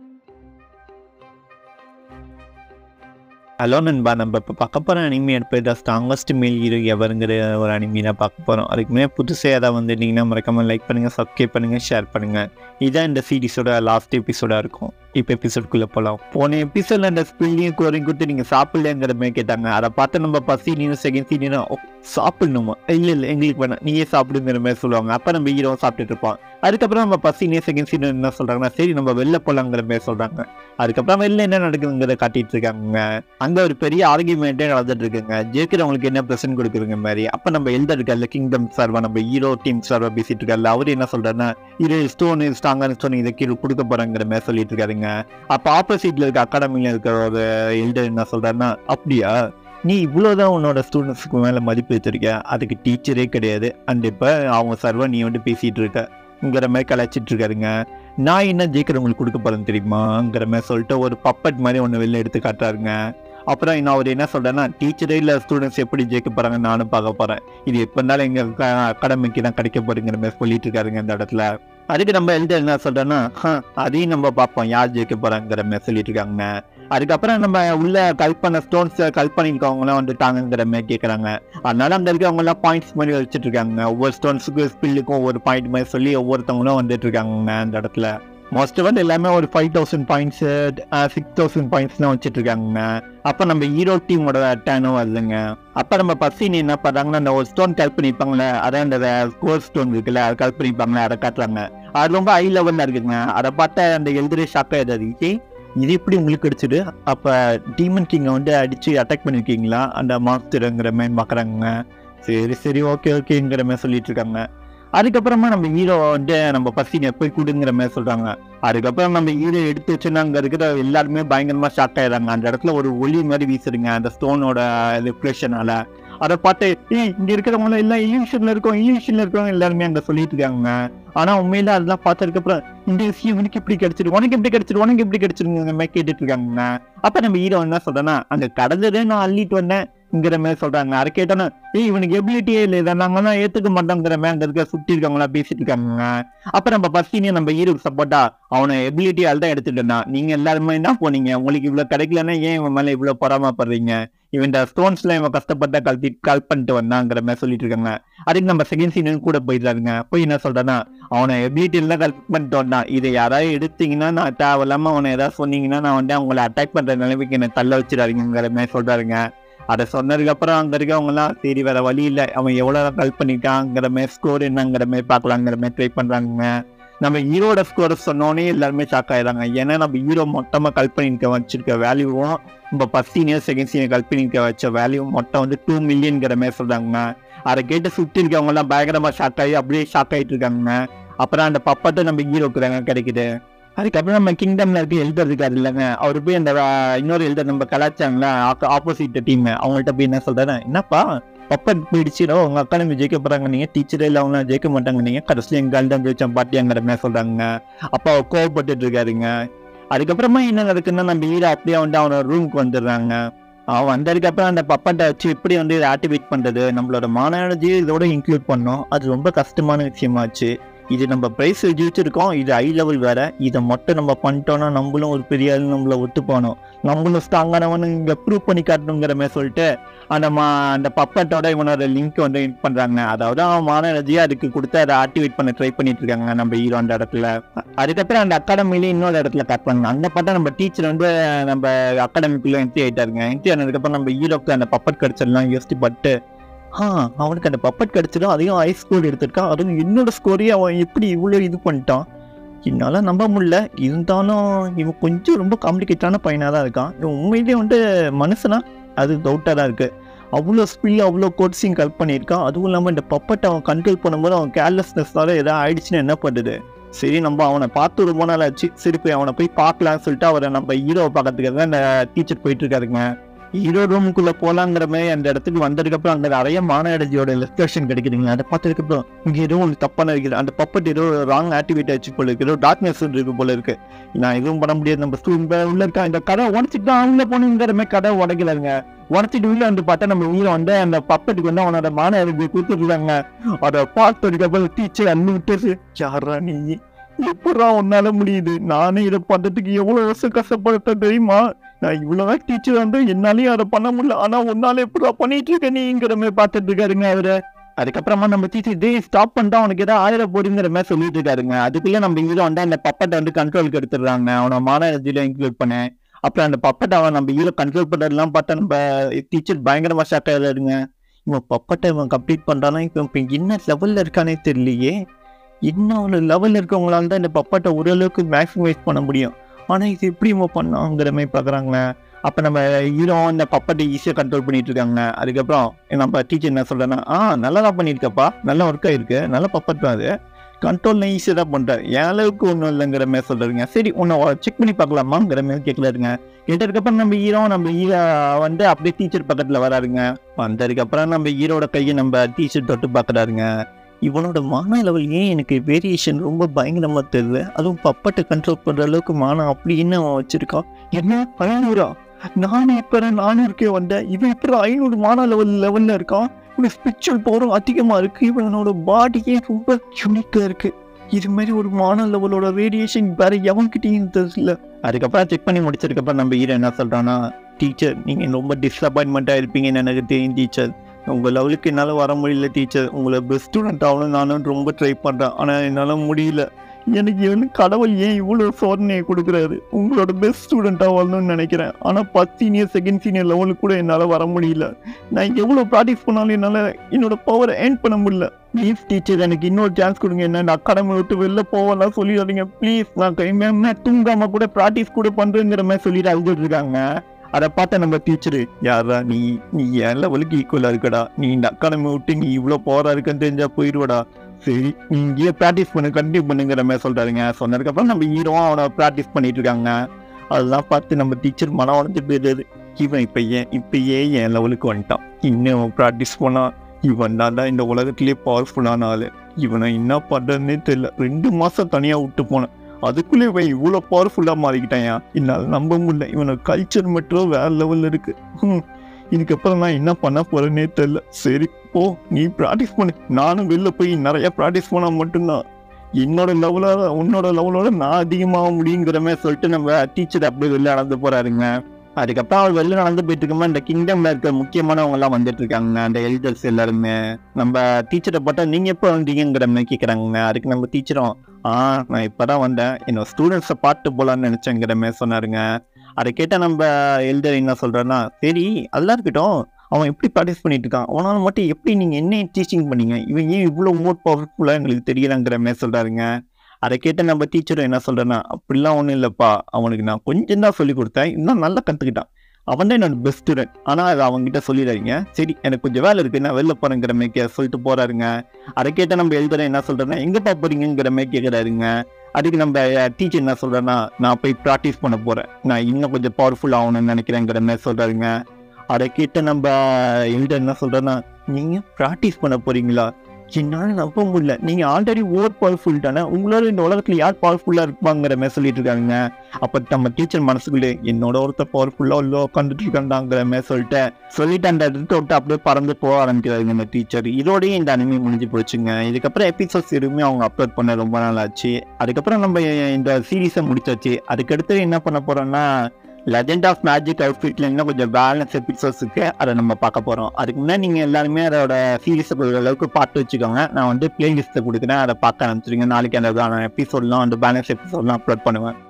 Hello நண்பா, நம்ம இப்போ பார்க்க போகிற அனிமி எடுப்பு த ஸ்ட்ராங்கஸ்ட் மேல் ஹீரோ எவருங்கிற ஒரு அனிமி தான் பார்க்க போகிறோம். அதுக்கு முன்னாடி புதுசாக ஏதாவது வந்துட்டீங்கன்னா மறக்காமல் லைக் பண்ணுங்கள், சப்ஸ்கிரைப் பண்ணுங்கள், ஷேர் பண்ணுங்கள். இதுதான் இந்த சீரிஸோட லாஸ்ட் எபிசோடாக இருக்கும். இப்போ எபிசோடுக்குள்ளே போகலாம். போன எபிசோடில் அந்த ஸ்பில்லையும் குறையும் கொடுத்து நீங்கள் சாப்பிடலங்கிற மாதிரி கேட்டாங்க. அதை பார்த்து நம்ம ஃபர்ஸ்ட் சீனியரும் செகண்ட் சீனியரும் சாப்பிடணுமா, இல்லை எங்களுக்கு வேணாம் நீயே சாப்பிடுங்கிற மாதிரி சொல்லுவாங்க. அப்போ நம்ம ஹீரோ சாப்பிட்டுட்டு இருப்பான். அதுக்கப்புறம் நம்ம ஃபர்ஸ்ட் சீனியர் செகண்ட் சீனியர் என்ன சொல்கிறாங்கன்னா, சரி நம்ம வெளில போகலாங்கிற மாதிரி சொல்கிறாங்க. அதுக்கப்புறம் வெளில என்ன நடக்குதுங்கிறத காட்டிட்டு இருக்காங்க. அங்கே ஒரு பெரிய ஆர்கியூமெண்ட்டே நடந்துட்டு இருக்குங்க. ஜெயிக்கிறவங்களுக்கு என்ன ப்ரெசென்ட் கொடுக்குறங்க மாதிரி. அப்போ நம்ம எல்டர் இருக்கார்ல, கிங்டம் சார்பா நம்ம ஹீரோ டீம் சார்பா பேசிட்டு இருக்காருல்ல, அவர் என்ன சொல்றாருன்னா, இது ஸ்டோன் ஸ்ட்ராங்கான ஸ்டோன் இதை கீழே கொடுக்க போறாங்கிற மாதிரி சொல்லிட்டு இருக்காருங்க. அப்போ ஆப்போசிட்ல இருக்க அகாடமியில இருக்கிற ஒரு எல்டர் என்ன சொல்றாருன்னா, அப்படியா நீ இவ்வளோதான் உன்னோட ஸ்டூடெண்ட்ஸுக்கு மேலே மதிப்பு வச்சிருக்க, அதுக்கு டீச்சரே கிடையாது, அண்ட் இப்போ அவங்க சர்வா நீ வந்து பேசிட்டு இருக்கங்கிற மாதிரி கலாச்சிட்டு இருக்காருங்க. நான் என்ன ஜெயிக்கிறவங்களுக்கு கொடுக்க போறேன்னு தெரியுமாங்கிற மாதிரி சொல்லிட்டு ஒரு பப்பட் மாதிரி ஒன்று வெளில எடுத்து காட்டுறாருங்க. அப்புறம் இன்னும் அவர் என்ன சொல்றேன்னா, டீச்சரே இல்லை ஸ்டூடெண்ட்ஸ் எப்படி ஜெயிக்க போறாங்க நானும் பார்க்க போறேன், இது எப்போ இருந்தாலும் எங்கள் அகாடமிக்கு தான் கிடைக்க போறேங்கிற மாதிரி சொல்லிட்டு இருக்காருங்க இந்த இடத்துல. அதுக்கு நம்ம எல்டர் என்ன சொல்றேன்னா, அதையும் நம்ம பார்ப்போம் யார் ஜெயிக்க போறாங்கிற மாதிரி சொல்லிட்டு இருக்காங்க. அதுக்கப்புறம் நம்ம உள்ள கல் பண்ண ஸ்டோன்ஸ் கல் பண்ணிருக்கவங்களாம் வந்துட்டாங்கிற மாதிரி கேட்குறாங்க. அதனால அங்கே இருக்கவங்கலாம் பாயிண்ட்ஸ் மாதிரி வச்சுட்டு இருக்காங்க. ஒவ்வொரு ஸ்டோன்ஸுக்கும் ஸ்பில்லுக்கும் ஒவ்வொரு பாயிண்ட் மாதிரி சொல்லி ஒவ்வொருத்தவங்களும் வந்துட்டு இருக்காங்க அந்த இடத்துல. மோஸ்ட் வந்து எல்லாமே ஒரு 5000 பாயிண்ட்ஸ் 6000 பாயிண்ட்ஸ்லாம் வச்சுட்டு இருக்காங்க. அப்போ நம்ம ஹீரோ டீமோட டேனும் வருதுங்க. அப்போ நம்ம ஃபர்ஸ்ட் என்ன பண்ணுறாங்கன்னா, அந்த ஒரு ஸ்டோன் கல் பண்ணிப்பாங்களே, அதான் அந்த ஸ்கோர் ஸ்டோன் இருக்குல்ல, அதை கல் பண்ணிப்பாங்களே, அதை காட்டுறாங்க. அது ரொம்ப ஹை லெவலில் இருக்குங்க. அதை பார்த்தா அந்த எழுதுறே ஷாக்காக எதாவது இது எப்படி உங்களுக்கு கிடைச்சிது, அப்போ டீமன் கிங்கை வந்து அடித்து அட்டாக் பண்ணியிருக்கீங்களா அந்த மாஸ்டருங்கிற மாதிரி பார்க்குறாங்க. சரி ஓகேங்கிற மாதிரி சொல்லிட்டு இருக்காங்க. அதுக்கப்புறமா நம்ம ஹீரோ வந்து நம்ம பசினை போய் கொடுங்கிற மாதிரி சொல்றாங்க. அதுக்கப்புறம் நம்ம ஹீரோ எடுத்து வச்சுன்னா அங்கே இருக்கிற எல்லாருமே பயங்கரமா ஷாக் ஆயிடுறாங்க. அந்த இடத்துல ஒரு ஒளி மாதிரி வீசுதுங்க அந்த ஸ்டோனோட ரிஃப்ளெக்ஷனால. அதை பார்த்து இங்க இருக்கிறவங்க எல்லாம் இல்யூஷன்ல இருக்கவங்க எல்லாருமே அங்க சொல்லிட்டு இருக்காங்க. ஆனா உண்மையில அதெல்லாம் பார்த்ததுக்கப்புறம் இந்த விஷயம் உனக்கு எப்படி கிடைச்சிருங்கிற மாதிரி கேட்டுட்டு இருக்காங்க. அப்ப நம்ம ஹீரோ என்ன சொல்றேன்னா, அங்க கடந்ததே நான் அள்ளிட்டு வந்தேன்ங்கிற மாதிரி சொல்றாங்க. அதை கேட்டோன்னா, இவனுக்கு எபிலிட்டியே இல்லை, இதை நாங்கெல்லாம் ஏத்துக்க மாட்டோங்கிற மாதிரி அங்க இருக்க சுத்தி இருக்கவங்களா பேசிட்டு இருக்காங்க. அப்ப நம்ம பஸ்டினே நம்ம ஹீரோக்கு சப்போர்ட்டா அவனை எபிலிட்டியால் தான் எடுத்துட்டா, நீங்க எல்லாருமே என்ன போனீங்க, உங்களுக்கு இவ்வளவு கிடைக்கலன்னா ஏன் இவன் மேல இவ்வளவு பொறாமப்படுறீங்க, இவன் ஸ்டோன்ஸ்ல இவன் கஷ்டப்பட்டா கல் பண்ணிட்டு வந்தாங்கிற மாதிரி சொல்லிட்டு இருக்காங்க. அதுக்கு நம்ம செகண்ட் சீன் கூட போயிடுறாருங்க. போய் என்ன சொல்றேன்னா, அவனை எபிலிட்டி எல்லாம் கல் பண்ணிட்டு வந்தான், இதை யாராவது எடுத்தீங்கன்னா நான் தேவையில்லாம அவனை ஏதாவது சொன்னீங்கன்னா நான் வந்து அவங்களை அட்டாக் பண்ற நிலைமைக்கு என்ன தள்ள வச்சிடாருங்கிற மாதிரி சொல்றாருங்க. அதை சொன்னதுக்கு அப்புறம் அங்க இருக்கவங்க எல்லாம் சரி வேற வழி இல்லை, அவன் எவ்வளவு கல் பண்ணிட்டாங்கிற மாதிரி ஸ்கோர் என்னங்கிற மாதிரி பார்க்கலாங்கிற மாதிரி ட்ரை பண்றாங்க. நம்ம ஹீரோட ஸ்கோர் சொன்னோன்னே எல்லாருமே ஷாக் ஆயிடுறாங்க. ஏன்னா நம்ம ஹீரோ மொத்தமா கல் பண்ணிக்க வச்சிருக்க வேல்யூவும் நம்ம ஃபர்ஸ்ட் சீனியர் செகண்ட் சீனியர் கல் பண்ணிக்க வச்ச வேல்யூ மொத்தம் வந்து 2 மில்லியன்ங்கிற மாதிரி சொல்றாங்க. அதை கேட்டு சுற்றி இருக்கவங்க எல்லாம் பயங்கரமா ஷாக் ஆகி அப்படியே ஷாக் ஆயிட்டு இருக்காங்க. அப்புறம் அந்த பப்பத்தை நம்ம ஹீரோக்குறாங்க கிடைக்குது. அதுக்கப்புறம் நம்ம கிங்டம்ல இருக்க எல்டர் இருக்காரு இல்லைங்க, அவரு போய் அந்த இன்னொரு எல்டர் நம்ம கலாச்சாங்களா ஆப்போசிட் டீம், அவங்கள்ட்ட போய் என்ன சொல்றாரு, என்னப்பா பப்பட் போயிடுச்சுடோ உங்க அக்காடமி ஜெயிக்க போறாங்க, நீங்க டீச்சரே இல்லை அவங்க ஜெயிக்க மாட்டாங்க, நீங்க கடைசியில் எங்க தான் ஜெயிச்சோம் பாட்டியாங்கிற மாதிரி சொல்றாங்க. அப்போ அவர் கோவப்பட்டு இருக்காருங்க. அதுக்கப்புறமா என்ன நடக்குன்னா, நம்ம ஹீரோ அப்படியே வந்து அவனோட ரூமுக்கு வந்துடுறாங்க. அவன் வந்ததுக்கப்புறம் அந்த பப்பட்டை வச்சு எப்படி வந்து இதை ஆக்டிவேட் பண்றது, நம்மளோட மான எனர்ஜி இதோட இன்க்ளூட் பண்ணோம், அது ரொம்ப கஷ்டமான விஷயமாச்சு. இது நம்ம பிரைஸ் ஜெயிச்சிருக்கோம், இது ஹை லெவல் வேற, இதை மட்டும் நம்ம பண்ணிட்டோம்னா நம்மளும் ஒரு பெரிய ஆள், நம்மள ஒத்து போனோம், நம்மளும் ஸ்ட்ராங்கானவனு இங்க ப்ரூவ் பண்ணி காட்டணுங்கிற மாதிரி சொல்லிட்டு அந்த பப்பட்டோட இவனோட லிங்க் வந்து இது பண்றாங்க. அதாவது அவன் மான எனர்ஜியா அதுக்கு கொடுத்து அதை ஆக்டிவேட் பண்ண ட்ரை பண்ணிட்டு இருக்காங்க நம்ம ஹீரோ அந்த இடத்துல. அதுக்கப்புறம் அந்த அகாடமிலேயே இன்னொரு இடத்துல காட்டுறாங்க. அந்த பார்த்தா நம்ம டீச்சர் வந்து நம்ம அகாடமிக்குள்ள என்ட்ரி ஆயிட்டாருங்க. என்ட்ரி ஆனதுக்கப்புறம் நம்ம ஹீரோக்கு அந்த பப்பட் கிடைச்சிடலாம் யோசிச்சு பட்டு அவனுக்கு அந்த பப்பட் கிடைச்சிடும், அதையும் ஹை ஸ்கோர் எடுத்திருக்கான், அதுவும் என்னோட ஸ்கோரையே அவன் எப்படி இவ்வளோ இது பண்ணிட்டான், என்னால் நம்ப முடியல. இருந்தாலும் இவன் கொஞ்சம் ரொம்ப காம்ப்ளிகேட்டான பையனாக தான் இருக்கான். இவன் உண்மையிலேயே வந்து மனுஷனா அது டவுட்டாக தான் இருக்குது. அவ்வளோ ஸ்பில் அவ்வளோ கோட்ஸிங் கல் பண்ணியிருக்கான். அதுவும் இல்லாமல் இந்த பப்பட்டை அவன் கண்ட்ரோல் பண்ணும்போது அவன் கேர்லெஸ்னஸ்னால எதாவது ஆயிடுச்சுன்னு என்ன பண்ணுறது. சரி நம்ம அவனை பார்த்து ரொம்ப நாள் ஆச்சு, சரி போய் அவனை போய் பார்க்கலான்னு சொல்லிட்டு அவரை நம்ம ஹீரோவை பார்க்கறதுக்காக அந்த டீச்சர் போயிட்டு இருக்காருங்க. ஹீரோ ரூமுக்குள்ள போலாங்கிற மாதிரி அந்த இடத்துக்கு வந்ததுக்கப்புறம் அங்கே நிறைய மான எனர்ஜியோட ரெஸ்ட்ரக்ஷன் கிடைக்குதுங்க. அதை பார்த்ததுக்கப்புறம் இங்கே ஏதோ ஒன்று தப்பான இருக்குது, அந்த பப்பட் ஏதோ ராங் ஆக்டிவேட் ஆச்சு போல இருக்கு, ஏதோ டார்க்னஸ் இருக்கு போல இருக்கு, நான் எதுவும் பண்ண முடியாது, நம்ம ஸ்டூடெண்ட் உள்ள இருக்கா, இந்த கடை உடச்சிட்டு தான் அவங்கள போனங்கிற மாதிரி கடை உடைக்கலங்க. உடச்சிட்டு உள்ள வந்து பார்த்தா நம்ம ஹீரோ வந்து அந்த பப்பட்டுக்கு வந்து அவனோட மான எனர்ஜி கொடுத்துருக்காங்க. அதை பார்த்ததுக்கப்புறம் டீச்சர் அண்ணு விட்டு, யாரா நீ எப்படா உன்னால முடியுது? நானே இதை பண்றதுக்கு எவ்வளவு வருஷம் கஷ்டப்பட்டேன் தெரியுமா? நான் இவ்வளவுதான் டீச்சர் வந்து என்னாலயும் அதை பண்ண முடியல. ஆனா உன்னால எப்படா பண்ணிட்டு இருக்க நீங்கிற மாதிரி பார்த்துட்டு இருக்காருங்க அவரு. அதுக்கப்புறமா நம்ம டீச்சர் டே ஸ்டாப் பண்ணிட்டா உனக்கு ஏதாவது ஆயிரம் போடுங்கிற மாதிரி சொல்லிட்டு இருக்காருங்க. அதுக்குள்ள நம்ம ஹீரோ வந்து அந்த பப்பட்டை வந்து கண்ட்ரோலுக்கு எடுத்துடுறாங்க. அவனை மான எனர்ஜில இன்க்ளூட் பண்ணேன். அப்புறம் அந்த பப்பட்டை நம்ம ஹீரோ கண்ட்ரோல் பண்றதெல்லாம் பார்த்தா நம்ம டீச்சர் பயங்கரமா ஷாக் ஆயிடுறாருங்க. இவன் பப்பட்டை இவன் கம்ப்ளீட் பண்றானா இப்ப என்ன லெவல்ல இருக்கானே தெரியலையே. என்ன ஒரு லெவல்ல இருக்கவங்களால தான் இந்த பப்பாட்டை ஓரளவுக்கு மேக்ஸிமைஸ் பண்ண முடியும். ஆனா இது எப்படி இவன் பண்ணாங்கிற மாதிரி பாக்குறாங்களே. அப்ப நம்ம ஹீரோ இந்த பப்பட்டை ஈஸியா கண்ட்ரோல் பண்ணிட்டு இருக்காங்க. அதுக்கப்புறம் நம்ம டீச்சர் என்ன சொல்றேன்னா, நல்லா தான் பண்ணியிருக்கப்பா, நல்லா ஒர்க் ஆயிருக்கு, நல்ல பப்பட் தான் அது, கண்ட்ரோல் ஈஸியா தான் பண்றேன், என் அளவுக்கு ஒன்றும் இல்லைங்கிற மாதிரி சொல்றாருங்க. சரி உன்னை செக் பண்ணி பார்க்கலாமாங்கிற மாதிரி கேட்கலாருங்க. கேட்டதுக்கப்புறம் நம்ம ஹீரோ வந்து அப்படியே டீச்சர் பக்கத்துல வராருங்க. வந்ததுக்கப்புறம் நம்ம ஹீரோட கையை நம்ம டீச்சர் தொட்டு பார்க்கறாருங்க. இவனோட மான லெவல் ஏன் எனக்கு வேரியேஷன் ரொம்ப பயங்கரமா தெரியல. அதுவும் பப்பட்டை கண்ட்ரோல் பண்ற அளவுக்கு மானம் அப்படி என்ன அவன் வச்சிருக்கான். என்ன 500? நானே இப்ப 400 வந்தேன், இவன் இப்ப 500 மான லெவல்ல இருக்கான். இவன் ஸ்பிரிச்சுவல் பவரும் அதிகமா இருக்கு. இவனோட பாடியே ரொம்ப யூனிக்கா இருக்கு. இது மாதிரி ஒரு மான லெவலோட வேரியேஷன் வேற எவன்கிட்டயும் தெரியல. அதுக்கப்புறம் செக் பண்ணி முடிச்சதுக்கப்புறம் நம்ம ஹீரோ என்ன சொல்றான்னா, டீச்சர் நீங்க ரொம்ப டிசப்பாயின்மெண்டா இருப்பீங்கன்னு எனக்கு தெரியும் டீச்சர். உங்கள் லெவலுக்கு என்னால் வர முடியல டீச்சர். உங்களை பெஸ்ட் ஸ்டூடெண்ட் ஆகணும் நானும் ரொம்ப ட்ரை பண்ணுறேன். ஆனால் என்னால் முடியல. எனக்கு கடவுள் ஏன் இவ்வளோ சோதனையை கொடுக்குறாரு? உங்களோட பெஸ்ட் ஸ்டூடெண்ட்டாக வரணும்னு நினைக்கிறேன். ஆனால் 10 சீனியர் செகண்ட் சீனியர் லெவலுக்கு கூட என்னால் வர முடியல. நான் எவ்வளோ ப்ராக்டிஸ் பண்ணாலும் என்னால் என்னோட பவரை ஏர்ன் பண்ண முடியல. ப்ளீஸ் டீச்சர் எனக்கு இன்னொரு சான்ஸ் கொடுங்க. என்ன அகாடமி விட்டு வெளில போகலாம் சொல்லிடாதீங்க ப்ளீஸ். நான் தூங்காமல் கூட ப்ராக்டிஸ் கூட பண்ணுறேங்கிற மாதிரி சொல்லிட்டு அழுதுட்டு இருக்காங்க. அதை பார்த்த நம்ம டீச்சரு, யாரா நீ என் லெவலுக்கு ஈக்குவலா இருக்கடா, நீ இந்த அகாடமி விட்டு நீ இவ்வளோ பவரா இருக்குன்னு தெரிஞ்சா போயிடுவடா, சரி நீ இங்கேயே ப்ராக்டிஸ் பண்ணு கண்டினியூ பண்ணுங்கிற மாதிரி சொல்றாருங்க. சொன்னதுக்கப்புறம் நம்ம ஹீரோவும் அவனை ப்ராக்டிஸ் பண்ணிட்டு இருக்காங்க. அதெல்லாம் பார்த்து நம்ம டீச்சர் மனம் உடஞ்சு போயிடுது. இவன் இப்பயே என் லெவலுக்கு வந்துட்டான், இன்னும் ப்ராக்டிஸ் பண்ணா இவன் தான் இந்த உலகத்திலேயே பவர்ஃபுல்லான ஆளு. இவனை என்ன பண்றதுன்னே தெரியல. 2 மாசம் தனியா விட்டு போனேன், அதுக்குள்ளே இவன் இவ்வளோ பவர்ஃபுல்லாக மாறிக்கிட்டாயா. என்னால் நம்ப முடியல. இவனோட கல்ச்சர் மட்டும் வேற லெவலில் இருக்கு. இதுக்கப்புறம் நான் என்ன பண்ண போறேன்னே தெரியல. சரி போ நீ ப்ராக்டிஸ் பண்ணு, நானும் வெளில போய் நிறைய ப்ராக்டிஸ் பண்ணால் மட்டும்தான் என்னோட லெவலோட உன்னோட லெவலோட நான் அதிகமாக முடியுங்கிற மாதிரி சொல்லிட்டு நம்ம டீச்சர் அப்படியே வெளில நடந்து போறாருங்க. அதுக்கப்புறம் அவர் வெளில நடந்து போயிட்டு இருக்கும்போது இந்த கிங்டம்ல இருக்க முக்கியமானவங்க எல்லாம் வந்துட்டு இருக்காங்க. அந்த எல்டர்ஸ் எல்லாருமே நம்ம டீச்சரை பார்த்தா நீங்க எப்போ வந்தீங்கிற மாதிரி கேட்குறாங்க. அதுக்கு நம்ம டீச்சரும் நான் இப்பதான் வந்தேன், என்னோட ஸ்டூடெண்ட்ஸை பார்த்து போலான்னு நினைச்சேங்கிற மாதிரி சொன்னாருங்க. அதை கேட்டால் நம்ம எல்டர் என்ன சொல்றேன்னா, சரி அதெல்லாம் இருக்கட்டும், அவன் எப்படி ப்ராக்டிஸ் பண்ணிட்டு இருக்கான், அவனால் மட்டும் எப்படி நீங்க என்ன டீச்சிங் பண்ணீங்க, இவன் ஏன் இவ்வளோ மோர் பவர்ஃபுல்லா எங்களுக்கு தெரியலங்கிற மாதிரி சொல்றாருங்க. அதை கேட்ட நம்ம டீச்சரும் என்ன சொல்றேன்னா, அப்படிலாம் ஒன்றும் இல்லைப்பா, அவனுக்கு நான் கொஞ்சம் தான் சொல்லி கொடுத்தேன், இன்னும் நல்லா கற்றுக்கிட்டான், அவன் தான் என்னோட பெஸ்ட் ஸ்டூடெண்ட், ஆனால் அதை அவங்ககிட்ட சொல்லிடுறீங்க. சரி எனக்கு கொஞ்சம் வேலை இருக்கு, நான் வெளில போறேங்கிற மாதிரி சொல்லிட்டு போறாருங்க. அதை கேட்ட நம்ம எழுதுற என்ன சொல்றேன்னா, எங்க போறீங்கிற மாதிரி கேட்குறாருங்க. அதுக்கு நம்ம டீச்சர் என்ன சொல்றேன்னா, நான் போய் ப்ராக்டிஸ் பண்ண போறேன், நான் இன்னும் கொஞ்சம் பவர்ஃபுல் ஆகணும்னு நினைக்கிறேங்கிற மாதிரி சொல்றாருங்க. அதை கேட்ட நம்ம எழுத என்ன சொல்றேன்னா, நீங்க ப்ராக்டிஸ் பண்ண போறீங்களா, என்னால நம்ப முடியல, நீங்க ஆல்ரெடி ஓவர் பவர்ஃபுல் தானே, உங்களால இந்த உலகத்துல யார் பவர்ஃபுல்லா இருப்பாங்கிற மாதிரி சொல்லிட்டு இருக்காங்க. அப்ப நம்ம டீச்சர் மனசுக்குள்ளே என்னோட ஒருத்தர் பவர்ஃபுல்லா உள்ள உட்காந்துட்டு இருக்காண்டாங்கிற மாதிரி சொல்லிட்டு அந்த இடத்த விட்டு அப்படியே பறந்து போக ஆரம்பிக்கிறாங்க அந்த டீச்சர். இதோடய இந்த அனிமே முடிஞ்சு போச்சுங்க. இதுக்கப்புறம் எபிசோட்ஸ் எதுவுமே அவங்க அப்லோட் பண்ண ரொம்ப நாள் ஆச்சு. அதுக்கப்புறம் நம்ம இந்த சீரீஸை முடிச்சாச்சு. அதுக்கடுத்து என்ன பண்ண போறோம்னா, லெஜெண்ட் ஆஃப் மேஜிக் அவுட்ஃபிட்ல இன்னும் கொஞ்சம் பேலன்ஸ் எபிசோட்ஸ் இருக்கு, அதை நம்ம பார்க்க போறோம். அதுக்கு முன்னாடி நீங்க எல்லாருமே அதோட சீரீஸை அளவுக்கு பார்த்து வச்சுக்கோங்க. நான் வந்து பிளேலிஸ்ட்டை கொடுக்குறேன், அதை பார்க்க ஆரம்பிச்சிருங்க. நாளைக்கு அந்த எபிசோட்லாம் வந்து பேலன்ஸ் எபிசோட்லாம் அப்லோட் பண்ணுவேன்.